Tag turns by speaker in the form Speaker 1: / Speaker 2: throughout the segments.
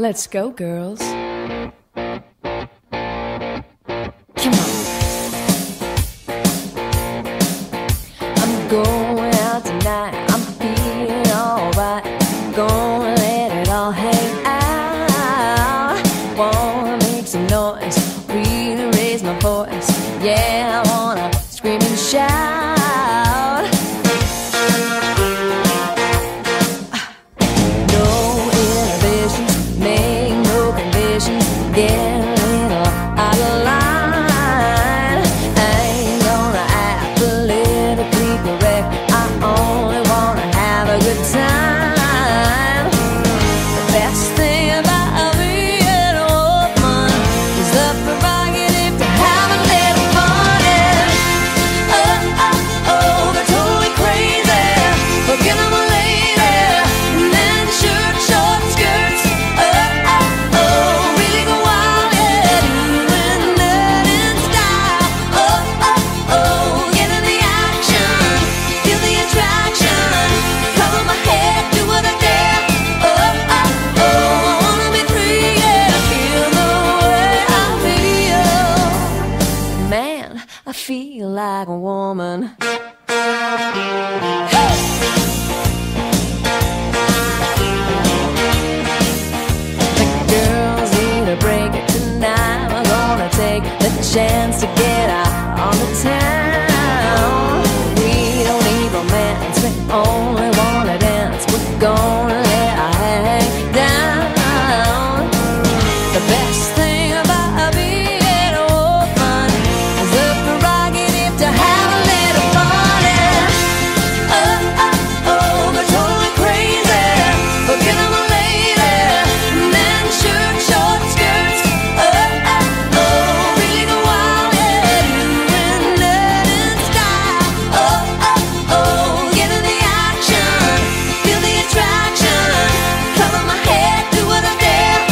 Speaker 1: Let's go, girls. Come on. I'm going out tonight. I'm feeling alright. Gonna let it all hang out. Wanna make some noise, really raise my voice. Yeah, I wanna scream and shout. Get a little out of line. I ain't gonna act politically correct. I only wanna have a good time. The best thing about being a woman is the prerogative to have a little fun. And they're totally crazy. Forget I'm a lady. And then shirt, short skirts. I feel like a woman. The girls need a break tonight. We're gonna take the chance to get out on the town. We don't need romance, we only wanna dance. We're gonna let our hair hang down. The best thing about being a woman is the prerogative to have a little fun. And they're totally crazy. Forget I'm a lady. And then shirt, short skirts. Really go wild, yeah. Doing that in style. Get in the action. Feel the attraction. Cover my head, do what I dare.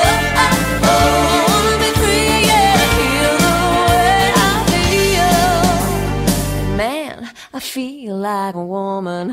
Speaker 1: Wanna be free, yeah. Feel the way I feel. Man, I feel like a woman.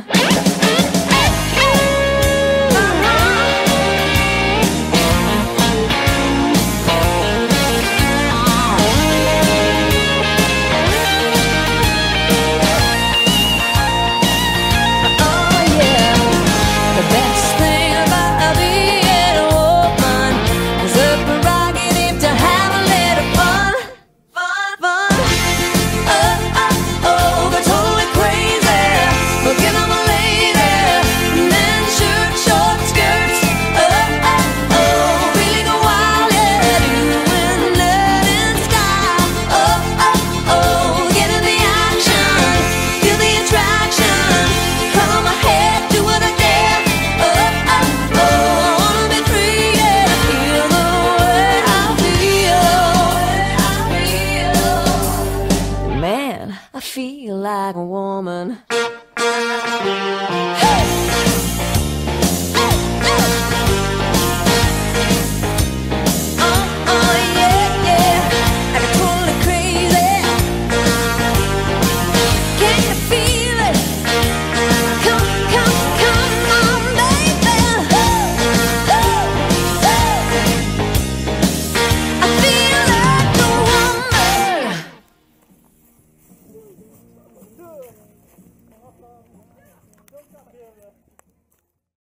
Speaker 1: Man, I feel like a woman.